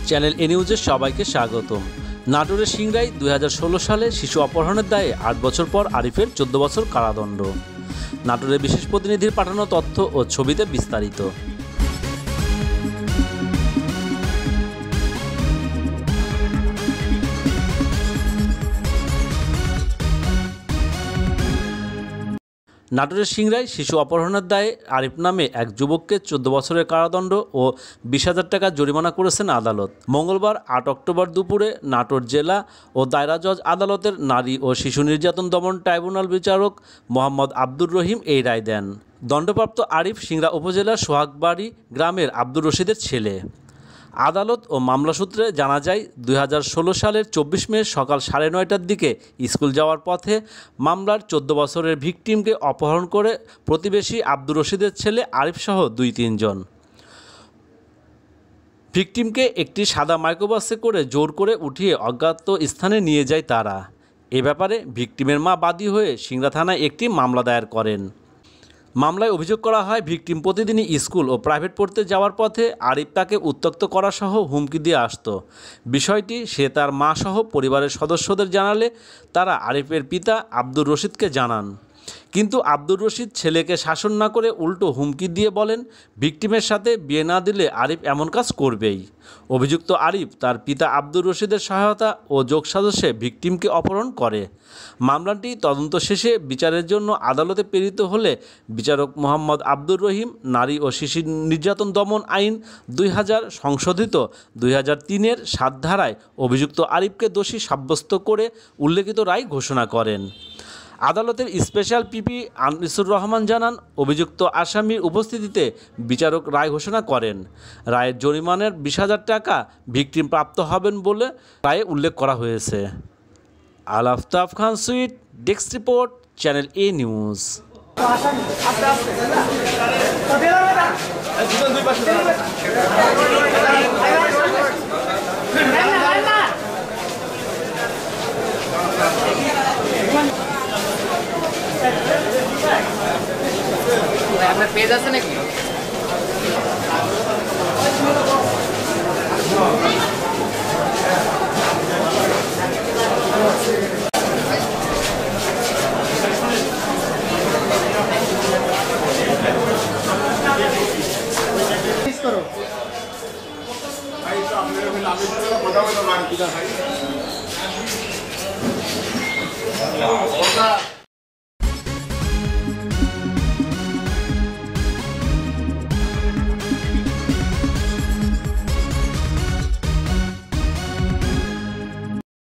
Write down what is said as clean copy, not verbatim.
Channel এ নিউজে সবাইকে স্বাগতম। নাটোরের সিংড়ায় 2016 সালে শিশু অপহরণের দায়ে 8 বছর পর আরিফের 14 বছর কারাদণ্ড। নাটোরের বিশেষ প্রতিনিধির পাঠানো তথ্য ও ছবিতে বিস্তারিত। নাটোরের সিংড়ায় শিশু অপহরণের দায়ে আরিফ নামে এক যুবককে 14 বছরের কারাদণ্ড ও 20,000 টাকা জরিমানা করেছেন আদালত। মঙ্গলবার 8 অক্টোবর দুপুরে নাটোর জেলা ও দায়রা জজ আদালতের নারী ও শিশু নির্যাতন দমন ট্রাইব্যুনাল বিচারক মোহাম্মদ আব্দুর রহিম এই রায় দেন। দণ্ডপ্রাপ্ত আরিফ সিংড়া উপজেলার সোহাগবাড়ি গ্রামের আব্দুর রশিদের ছেলে। আদালত ও মামলা সূত্রে জানা যায়, 2016 সালের 24 মে সকাল 9:30টার দিকে স্কুল যাওয়ার পথে মামলার 14 বছরের ভিকটিমকে অপহরণ করে প্রতিবেশী আব্দুর রশিদের ছেলে আরিফসহ 2-3 জন। ভিকটিমকে একটি সাদা মাইক্রোবাসে করে জোর করে উঠিয়ে অজ্ঞাত স্থানে নিয়ে যায় তারা। এ ব্যাপারে ভিকটিমের মা বাদী হয়ে সিংড়া থানায় একটি মামলা দায়ের করেন। মামলায় অভিযোগ করা হয়, ভিকটিম প্রতিদিনই স্কুল ও প্রাইভেট পড়তে যাওয়ার পথে আরিফ তাকে উত্ত্যক্ত করাসহ হুমকি দিয়ে আসত। বিষয়টি সে তার মা সহ পরিবারের সদস্যদের জানালে তারা আরিফের পিতা আব্দুর রশিদকে জানান। কিন্তু আব্দুর রশিদ ছেলেকে শাসন না করে উল্টো হুমকি দিয়ে বলেন, ভিকটিমের সাথে বিয়ে না দিলে আরিফ এমন কাজ করবেই। অভিযুক্ত আরিফ তার পিতা আব্দুর রশিদের সহায়তা ও যোগসাজশে ভিকটিমকে অপহরণ করে। মামলাটি তদন্ত শেষে বিচারের জন্য আদালতে প্রেরিত হলে বিচারক মোহাম্মদ আব্দুর রহিম নারী ও শিশু নির্যাতন দমন আইন 2000 সংশোধিত 2003-এর 7 ধারায় অভিযুক্ত আরিফকে দোষী সাব্যস্ত করে উল্লেখিত রায় ঘোষণা করেন। আদালতের স্পেশাল পিপি আনিসুর রহমান জানান, অভিযুক্ত আসামির উপস্থিতিতে বিচারক রায় ঘোষণা করেন। রায়ের জরিমানার 20,000 টাকা ভিকটিম প্রাপ্ত হবেন বলে রায়ে উল্লেখ করা হয়েছে। আলতাফ খান সুইট, desk report, channel A news. আপনার পেজ আছে নাকি? করো